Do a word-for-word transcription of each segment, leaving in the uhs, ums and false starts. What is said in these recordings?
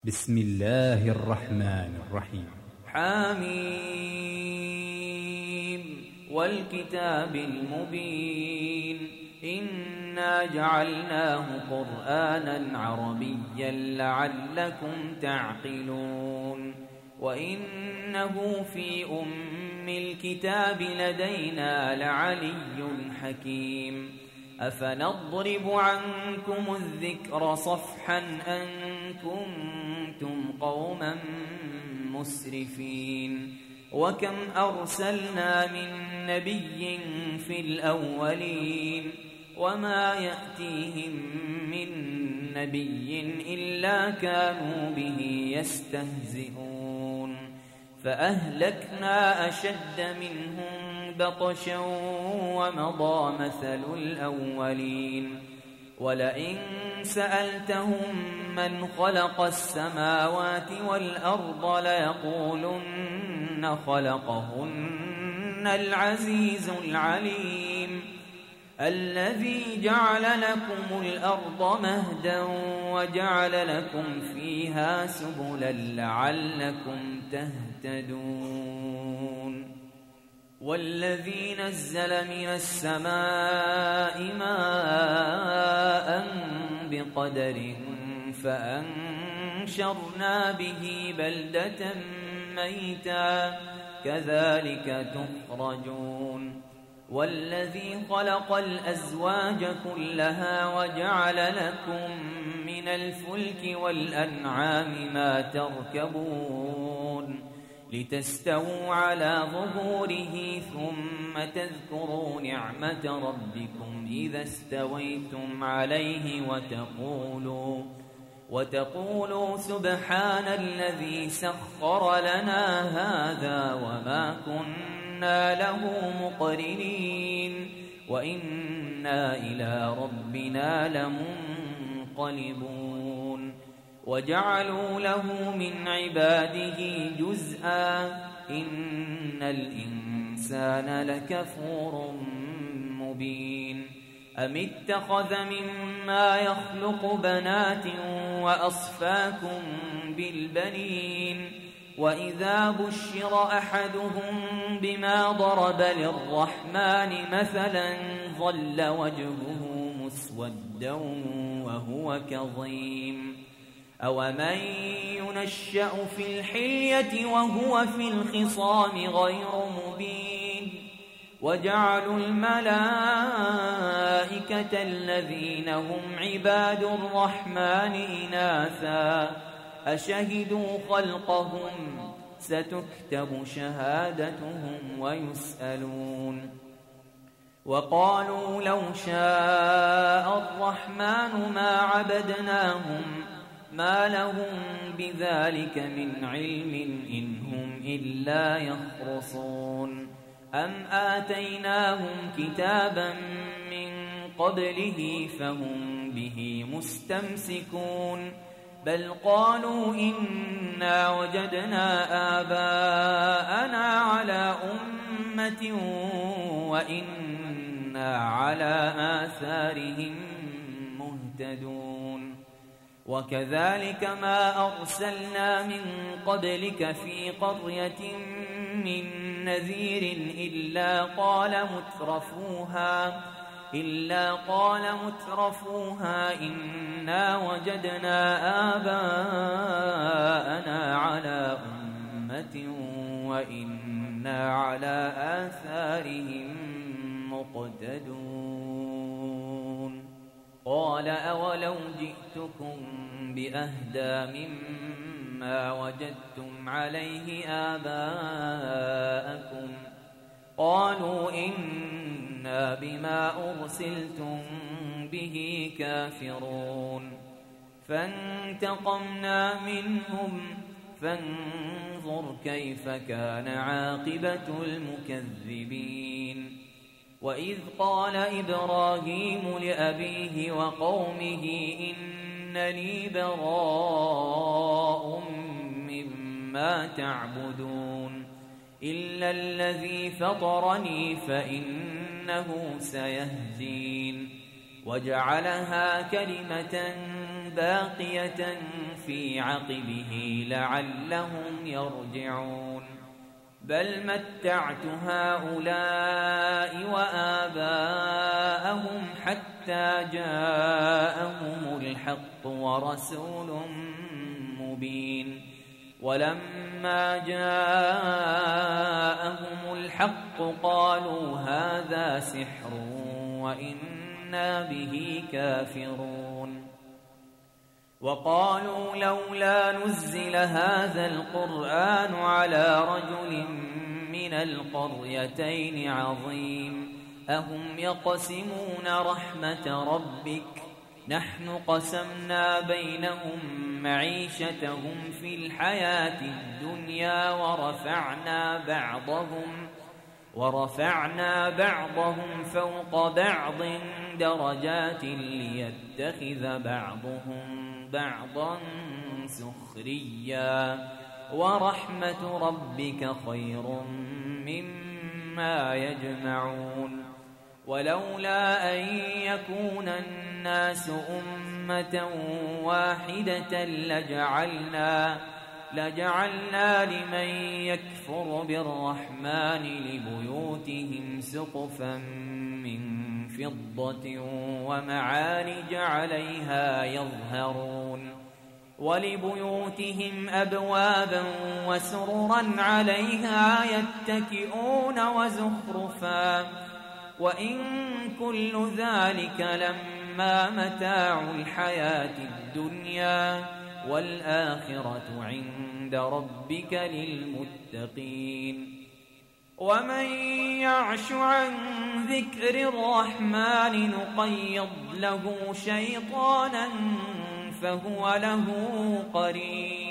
بسم الله الرحمن الرحيم. حميم والكتاب المبين إنا جعلناه قرآنا عربيا لعلكم تعقلون وإنه في أم الكتاب لدينا لعلي حكيم أفنضرب عنكم الذكر صفحا أن كنتم قوما مسرفين وكم أرسلنا من نبي في الأولين وما يأتيهم من نبي إلا كانوا به يستهزئون فأهلكنا أشد منهم بطشا ومضى مثل الأولين ولئن سألتهم من خلق السماوات والأرض ليقولن خلقهن العزيز العليم الذي جعل لكم الأرض مهدا وجعل لكم فيها سبلا لعلكم تهتدون والذي نزل من السماء ماء بقدر فأنشرنا به بلدة ميتا كذلك تخرجون والذي خلق الأزواج كلها وجعل لكم من الفلك والأنعام ما تركبون لتستووا على ظهوره ثم تذكروا نعمة ربكم إذا استويتم عليه وتقولوا وتقولوا سبحان الذي سخر لنا هذا وما كنا له مقرنين وإنا إلى ربنا لمنقلبون وجعلوا له من عباده جزءا إن الإنسان لكفور مبين أم اتخذ مما يخلق بنات وأصفاكم بالبنين وإذا بشر أحدهم بما ضرب للرحمن مثلا ظل وجهه مسودا وهو كظيم أومن ينشأ في الحلية وهو في الخصام غير مبين وجعلوا الملائكة الذين هم عباد الرحمن إناثا أشهدوا خلقهم ستكتب شهادتهم ويسألون وقالوا لو شاء الرحمن ما عبدناهم ما لهم بذلك من علم إن هم إلا يخرصون أم آتيناهم كتابا من قبله فهم به مستمسكون بل قالوا إنا وجدنا آباءنا على أمة وإنا على آثارهم مهتدون وكذلك ما أرسلنا من قبلك في قرية من نذير إلا قال مترفوها إلا قال مترفوها إنا وجدنا آباءنا على أمة وإنا على آثارهم مقتدون قال أولو جئتكم بأهدى مما وجدتم عليه آباءكم قالوا إنا بما أرسلتم به كافرون فانتقمنا منهم فانظر كيف كان عاقبة المكذبين وإذ قال إبراهيم لأبيه وقومه إنني براء مما تعبدون إلا الذي فطرني فإنه سيهدين وجعلها كلمة باقية في عقبه لعلهم يرجعون بل متعت هؤلاء وآباءهم حتى جاءهم الحق ورسول مبين ولما جاءهم الحق قالوا هذا سحر وإنا به كافرون وقالوا لولا نزل هذا القرآن على رجل من القريتين عظيم أهم يقسمون رحمة ربك نحن قسمنا بينهم معيشتهم في الحياة الدنيا ورفعنا بعضهم ورفعنا بعضهم فوق بعض درجات ليتخذ بعضهم بعضا سخريا ورحمة ربك خير مما يجمعون ولولا أن يكون الناس أمة واحدة لجعلنا لجعلنا لمن يكفر بالرحمن لبيوتهم سقفا من فضة ومعارج عليها يظهرون ولبيوتهم أبوابا وسررا عليها يتكئون وزخرفا وإن كل ذلك لما متاع الحياة الدنيا والآخرة عند ربك للمتقين ومن يعش عن ذكر الرحمن نقيض له شيطانا فهو له قرين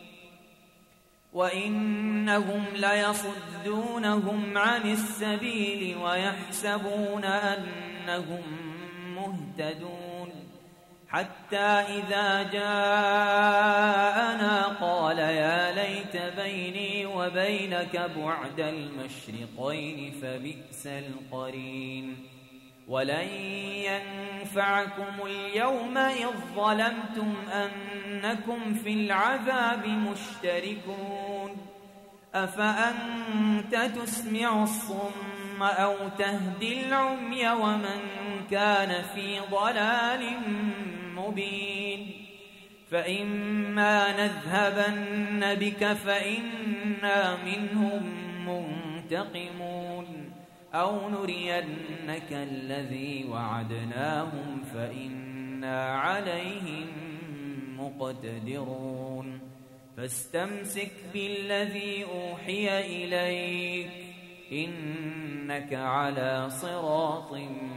وإنهم ليصدونهم عن السبيل ويحسبون أنهم مهتدون حتى إذا جاءنا قال يا ليت بيني وبينك بعد المشرقين فبئس القرين ولن ينفعكم اليوم إذ ظلمتم أنكم في العذاب مشتركون أفأنت تسمع الصم أو تهدي العمي ومن كان في ضلال مبين فإما نذهبن بك فإنا منهم منتقمون أو نرينك الذي وعدناهم فإنا عليهم مقتدرون فاستمسك بالذي أوحي إليك إنك على صراط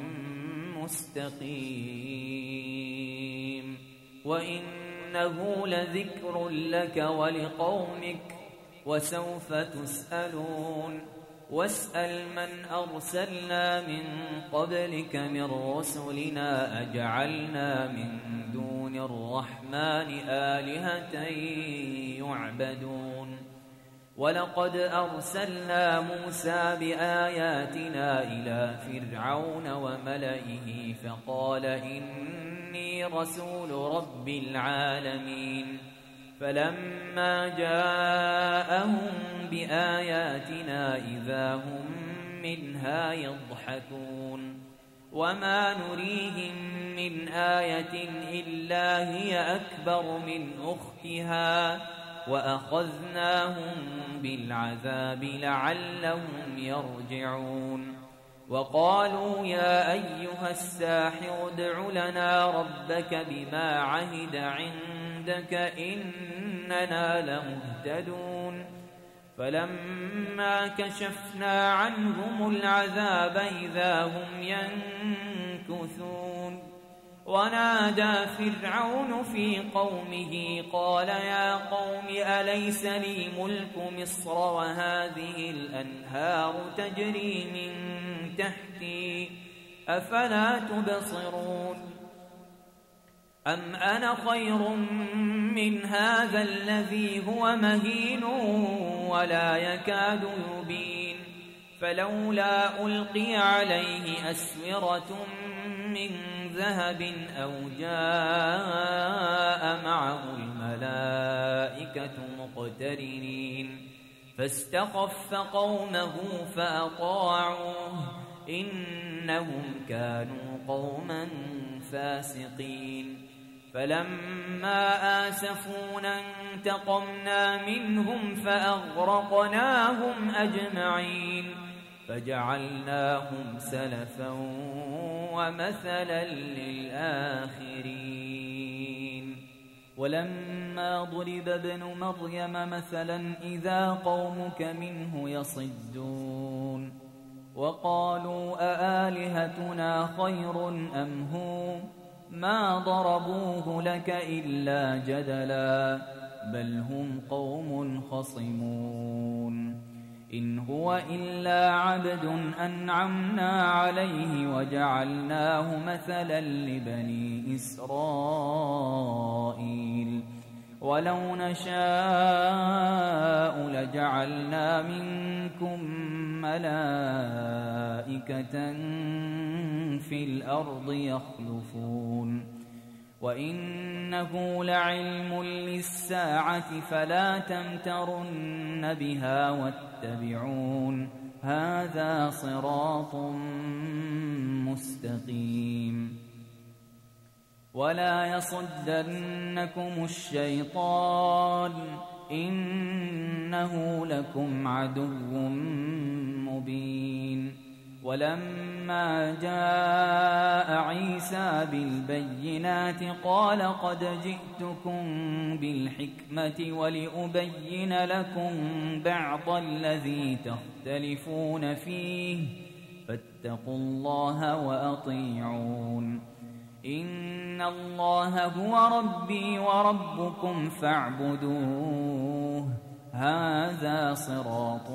مستقيم وإنه لذكر لك ولقومك وسوف تسألون واسأل من أرسلنا من قبلك من رسلنا أجعلنا من دون الرحمن آلهة يعبدون ولقد أرسلنا موسى بآياتنا إلى فرعون وملئه فقال إني رسول رب العالمين فلما جاءهم بآياتنا إذا هم منها يضحكون وما نريهم من آية إلا هي أكبر من أختها وأخذناهم بالعذاب لعلهم يرجعون وقالوا يا أيها الساحر ادع لنا ربك بما عهد عندك إننا لمهتدون فلما كشفنا عنهم العذاب إذا هم ينكثون ونادى فرعون في قومه قال يا قوم أليس لي ملك مصر وهذه الأنهار تجري من تحتي أفلا تبصرون أم أنا خير من هذا الذي هو مهين ولا يكاد يبين فلولا ألقي عليه أسورة من ذهب أو جاء معه الملك والملائكة مقترنين فاستخف قومه فأطاعوه إنهم كانوا قوما فاسقين فلما آسفونا انتقمنا منهم فأغرقناهم أجمعين فجعلناهم سلفا ومثلا للآخرين ولما ضرب ابن مريم مثلا إذا قومك منه يصدون وقالوا أآلهتنا خير أم هو ما ضربوه لك إلا جدلا بل هم قوم خصمون إن هو إلا عبد أنعمنا عليه وجعلناه مثلا لبني إسرائيل ولو نشاء لجعلنا منكم ملائكة في الأرض يخلفون وإنه لعلم للساعة فلا تمترن بها واتبعون هذا صراط مستقيم ولا يصدنكم الشيطان إنه لكم عدو مبين ولما جاء عيسى بالبينات قال قد جئتكم بالحكمة ولأبين لكم بعض الذي تختلفون فيه فاتقوا الله وأطيعون إن الله هو ربي وربكم فاعبدوه هذا صراط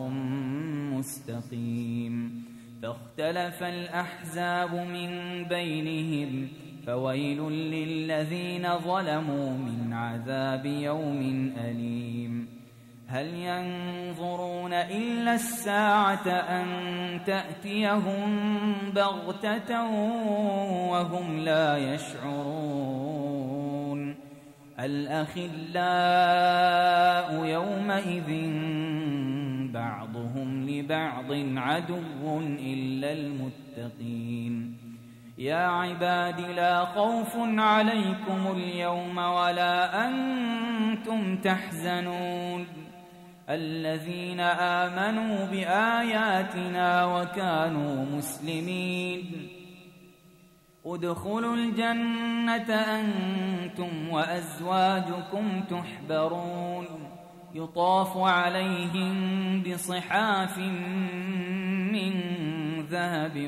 مستقيم فاختلف الأحزاب من بينهم فويل للذين ظلموا من عذاب يوم أليم هل ينظرون إلا الساعة أن تأتيهم بغتة وهم لا يشعرون الأخلاء يومئذ بعضهم لبعض عدو إلا المتقين يا عباد لا خوف عليكم اليوم ولا أنتم تحزنون الذين آمنوا بآياتنا وكانوا مسلمين ادخلوا الجنة أنتم وأزواجكم تحبرون يطاف عليهم بصحاف من ذهب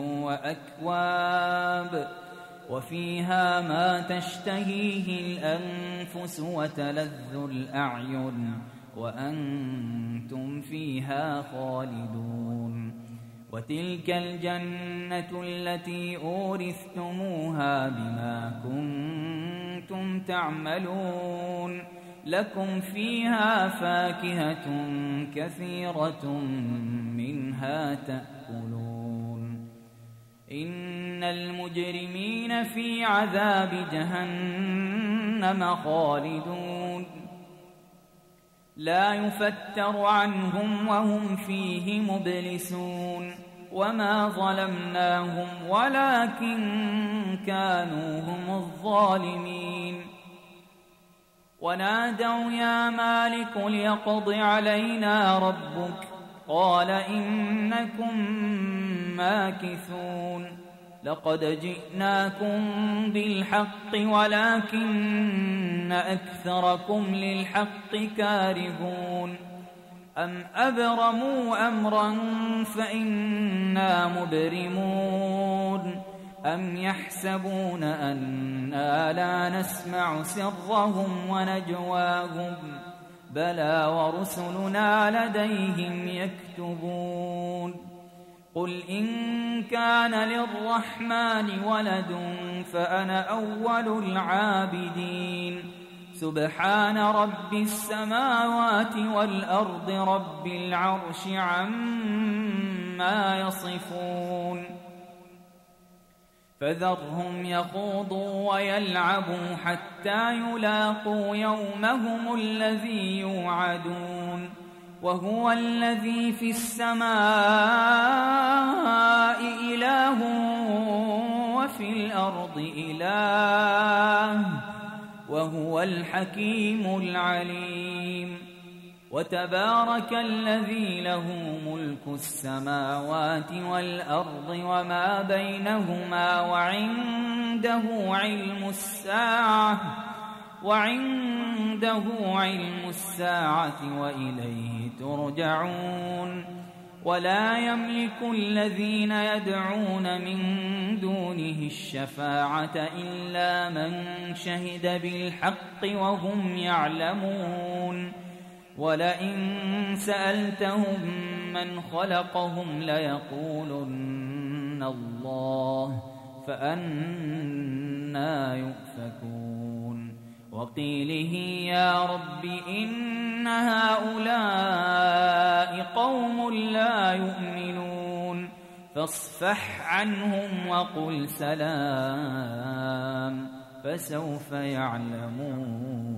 وأكواب وفيها ما تشتهيه الأنفس وتلذ الأعين وأنتم فيها خالدون وتلك الجنة التي أورثتموها بما كنتم تعملون لكم فيها فاكهة كثيرة منها تأكلون إن المجرمين في عذاب جهنم خالدون لا يفتر عنهم وهم فيه مبلسون وما ظلمناهم ولكن كانوا هم الظالمين ونادوا يا مالك ليقض علينا ربك قال إنكم ماكثون لقد جئناكم بالحق ولكن أكثركم للحق كارهون أم أبرموا أمرا فإنا مبرمون أم يحسبون أنا لا نسمع سرهم ونجواهم بلى ورسلنا لديهم يكتبون قل إن كان للرحمن ولد فأنا أول العابدين سبحان رب السماوات والأرض رب العرش عما يصفون فذرهم يخوضوا ويلعبوا حتى يلاقوا يومهم الذي يوعدون وهو الذي في السماء إله وفي الأرض إله وهو الحكيم العليم. وتبارك الذي له ملك السماوات والأرض وما بينهما وعنده علم الساعة وعنده علم الساعة وإليه ترجعون. ولا يملك الذين يدعون من دونه الشفاعة إلا من شهد بالحق وهم يعلمون. ولئن سألتهم من خلقهم ليقولن الله فأنى يؤفكون. وقيله يا رب إن هؤلاء قوم لا يؤمنون فاصفح عنهم وقل سلام فسوف يعلمون.